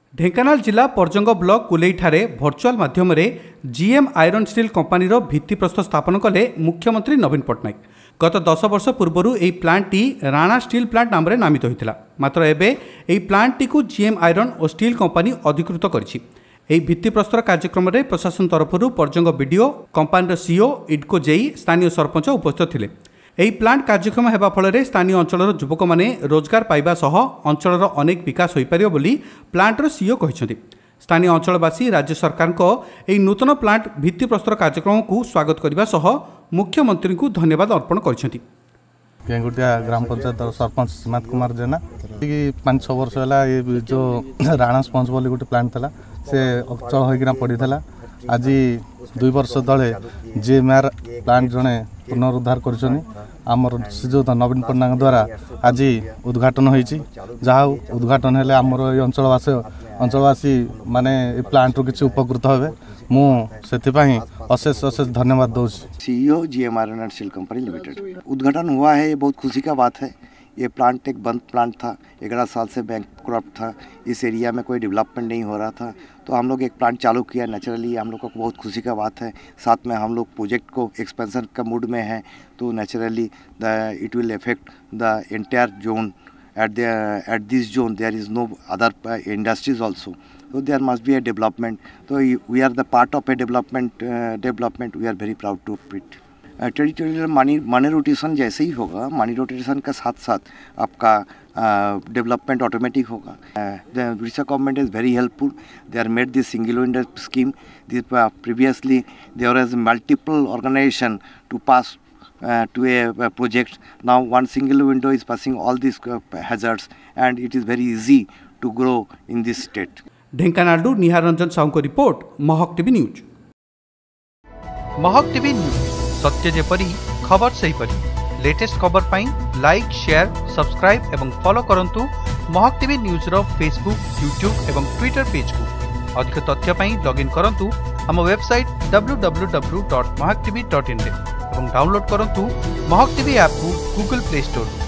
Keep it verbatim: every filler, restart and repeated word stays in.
ढेंकानाल जिला परजंग ब्लॉक कुलेईठारे भर्चुआल माध्यम जीएम आयरन स्टील कंपानी भित्तिप्रस्तर स्थापन कले मुख्यमंत्री नवीन पट्टनायक। गत दस वर्ष पूर्व यह प्लांटटी राणा स्टील प्लांट नाम नामित होता, मात्र एबे यह प्लांटटी को जीएम आयरन और स्टील कंपानी अधिकृत करिछि। ଏହି ଭିତ୍ତିପ୍ରସ୍ତର କାର୍ଯ୍ୟକ୍ରମରେ ପ୍ରଶାସନ ତରଫରୁ ପର୍ଜଙ୍ଗ ବିଡିଓ, କମ୍ପାନୀର ସିଓ, ଇଡ୍କୋ ଜେଇ, ସ୍ଥାନୀୟ ସରପଞ୍ଚ ଉପସ୍ଥିତ ଥିଲେ। ଏହି ପ୍ଲାଣ୍ଟ କାର୍ଯ୍ୟକ୍ଷମ ହେବା ଫଳରେ ସ୍ଥାନୀୟ ଅଞ୍ଚଳର ଯୁବକମାନେ ରୋଜଗାର ପାଇବା ସହ ଅଞ୍ଚଳର ଅନେକ ବିକାଶ ହୋଇପାରିବ ବୋଲି ପ୍ଲାଣ୍ଟର ସିଓ କହିଛନ୍ତି। ସ୍ଥାନୀୟ ଅଞ୍ଚଳବାସୀ ରାଜ୍ୟ ସରକାରଙ୍କ ଏହି ନୂତନ ପ୍ଲାଣ୍ଟ ଭିତ୍ତିପ୍ରସ୍ତର କାର୍ଯ୍ୟକ୍ରମକୁ ସ୍ୱାଗତ କରିବା ସହ ମୁଖ୍ୟମନ୍ତ୍ରୀଙ୍କୁ ଧନ୍ୟବାଦ ଅର୍ପଣ କରିଛନ୍ତି। गेंगुटिया ग्राम पंचायत सरपंच सीमांत कुमार जेना पाँच छः वर्ष है जो राणा स्पंज बोली गोटे प्लांट था से अचल होना पड़ी था। आज दुई वर्ष तले जीएमआर प्लांट जड़े पुनरुद्धार करमर श्रीजुत नवीन पट्टनायक द्वारा आज उद्घाटन होती। जहाँ उद्घाटन हेले आमर ये अंचलवासी अंचलवासी माने प्लांट रू किसी उपकृत हे मुझे अशेष अशेष धन्यवाद दूँ। CEO GM iron and steel company limited उद्घाटन हुआ है, ये बहुत खुशी का बात है। ये प्लांट एक बंद प्लांट था, ग्यारह साल से बैंकक्रप्ट था, इस एरिया में कोई डेवलपमेंट नहीं हो रहा था, तो हम लोग एक प्लांट चालू किया। नेचुरली हम लोग को बहुत खुशी का बात है। साथ में हम लोग प्रोजेक्ट को एक्सपेंशन का मूड में है, तो naturally the it will affect the entire zone. At the at this zone there is no other uh, industries also, so there must be a development. So we are the part of a development uh, development we are very proud to it. uh, territorial money money rotation जैसे ही होगा, money rotation का साथ साथ आपका development uh, automatic होगा। The Orissa government is very helpful. They are made this single window scheme. This previously there was multiple organisation to pass Uh, to a, a project. Now one single window is passing all these uh, hazards and it is very easy to grow in this state. Dhenkanal Nihar Ranjan Sahu को report, Mahak TV news. Mahak TV news सत्य जेपरी खबर सही परी। Latest खबर पाई like, share, subscribe एवं follow करंतु महक टीवी न्यूज रो फेसबुक, यूट्यूब एवं ट्विटर पेज को। अधिक तथ्य पाई लॉगिन करंतु हम website W W W dot Mahak TV dot in रे। डाउनलोड करंतु महक टीवी ऐप को गूगल प्ले स्टोर।